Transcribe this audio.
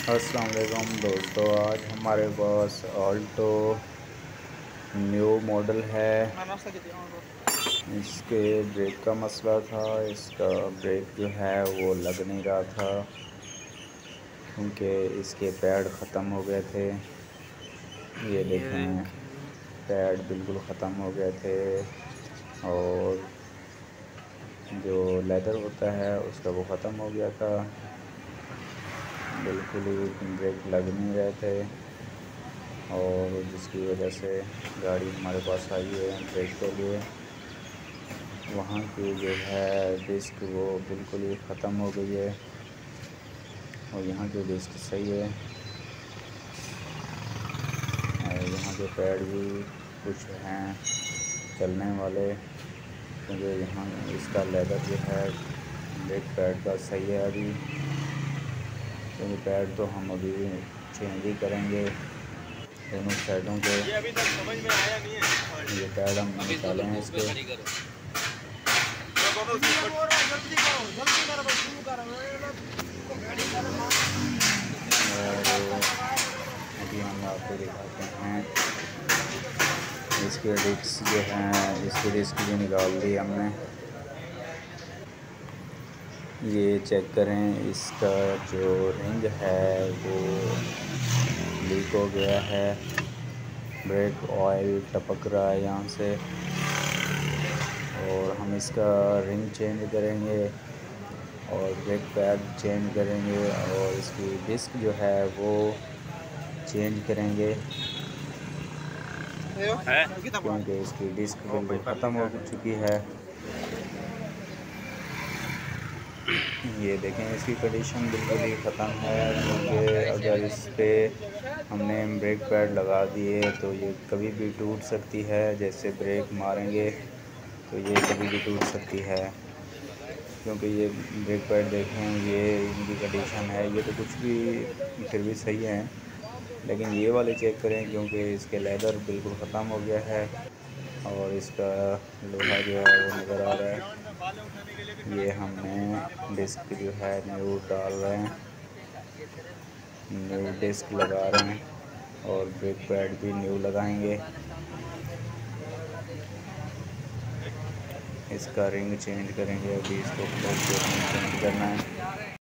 अस्सलाम वालेकुम दोस्तों, आज हमारे पास ऑल्टो न्यू मॉडल है। इसके ब्रेक का मसला था। इसका ब्रेक जो है वो लग नहीं रहा था क्योंकि इसके पैड ख़त्म हो गए थे। ये देखें, पैड बिल्कुल ख़त्म हो गए थे और जो लेदर होता है उसका वो ख़त्म हो गया था। बिल्कुल ही ब्रेक लग नहीं रहे थे और जिसकी वजह से गाड़ी हमारे पास आई है ब्रेक के लिए। वहाँ की जो है डिस्क वो बिल्कुल ही ख़त्म हो गई है और यहाँ की डिस्क सही है और यहाँ के पैड भी कुछ हैं चलने वाले, क्योंकि यहाँ इसका लेदर जो है ब्रेक पैड का सही है अभी, क्योंकि पैड तो हम अभी चेंज ही करेंगे दोनों साइडों के। ये अभी तक समझ में आया नहीं है। ये पैड हम निकाले हैं इसके। और अभी हम आपको दिखाते हैं इसके डिस्क जो हैं, इसकी डिस्क भी निकाल दी हमने। ये चेक करें, इसका जो रिंग है वो लीक हो गया है, ब्रेक ऑयल टपक रहा है यहाँ से और हम इसका रिंग चेंज करेंगे और ब्रेक पैड चेंज करेंगे और इसकी डिस्क जो है वो चेंज करेंगे क्योंकि इसकी डिस्क बिल्कुल ख़त्म हो चुकी है। ये देखें, इसकी कंडीशन बिल्कुल ही ख़त्म है क्योंकि अगर इस पर हमने ब्रेक पैड लगा दिए तो ये कभी भी टूट सकती है। जैसे ब्रेक मारेंगे तो ये कभी भी टूट सकती है, क्योंकि ये ब्रेक पैड देखें, ये इनकी कंडीशन है। ये तो कुछ भी फिर भी सही है, लेकिन ये वाले चेक करें क्योंकि इसके लेदर बिल्कुल ख़त्म हो गया है और इसका लोहा जो है वो नज़र आ रहा है। ये हमने डिस्क जो है न्यू डाल रहे हैं, न्यू डिस्क लगा रहे हैं और ब्रेक पैड भी न्यू लगाएंगे। इसका रिंग चेंज करेंगे, अभी इसको चेंज करना है।